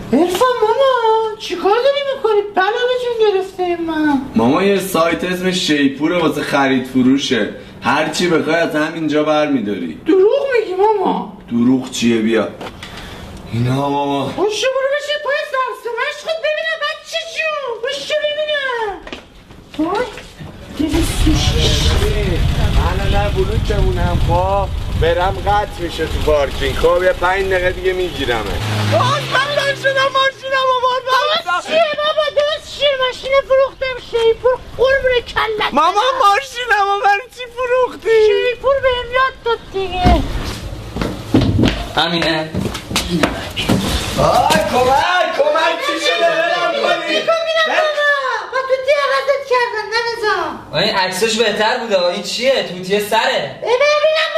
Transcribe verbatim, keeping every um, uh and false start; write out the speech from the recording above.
عرفان ماما چیکار داری میکنی؟ بلا به جون گرفته من. ماما یه سایت اسم شیپور واسه خرید فروشه، هرچی بخوای از همینجا برمیداری. دروغ میگی ماما؟ دروغ چیه؟ بیا اینا ماما. باشه برو بشه پای سرسومش خود ببینم بچه جون، باشه ببینم. وای دویست و شش. من نه بلوکمونم خب برم قطع میشه تو پارکینگ. خب یه پنج دقیقه دیگه میگیرمه. باز من لن شدم ماشینم آوردم. درست چیه بابا درست چیه؟ ماشین فروختم شیپور قربون کلت. ماما ماشینم و برای چی فروختی؟ شیپور بهم یاد داد دیگه. همینه. آی کمک کمک چی شده؟ برم کنی میکن میرم بابا با توتی عوضت کردن ننزام. این عکسش بهتر بوده. این چیه؟ توتیه سره. ببینم